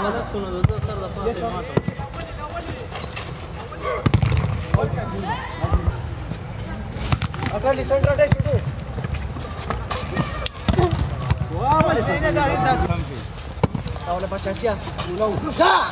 Akali center attack shoot. Wah, mana sih ini dah. Tahu lepas Asia. Ulau. Dah.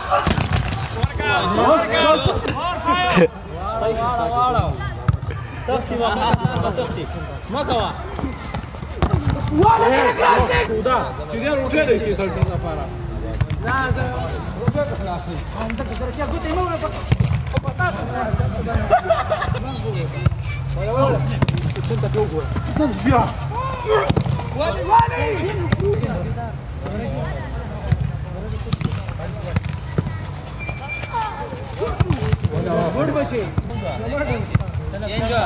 Wala. Tafti tafti. Makawa. Wala klasik. Sudah. Tidak udah deh ke center para. Nah, udah kelas. Anda kerja aku tengok apa. Patas. Wala. Center jogo. Biar. Wali. Good machine. Danger.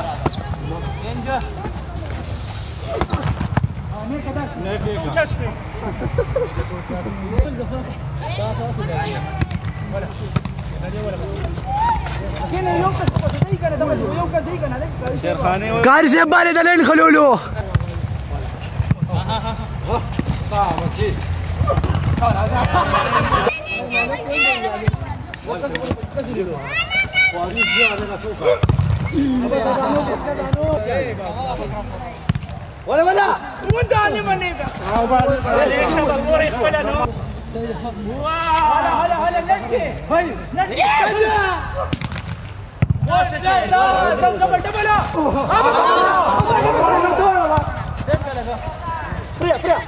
قارس يبالي دلين خلولو ولا وداني منيبه هلا نجي هاي نجي دبل فريا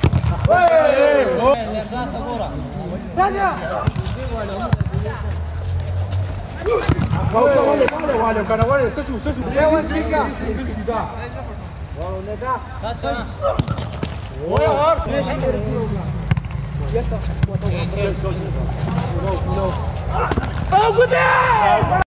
Vale, o cara vale, seçu. Leva dica. Vamos negar. Olha, olha. Yes, sir. Oh, good day.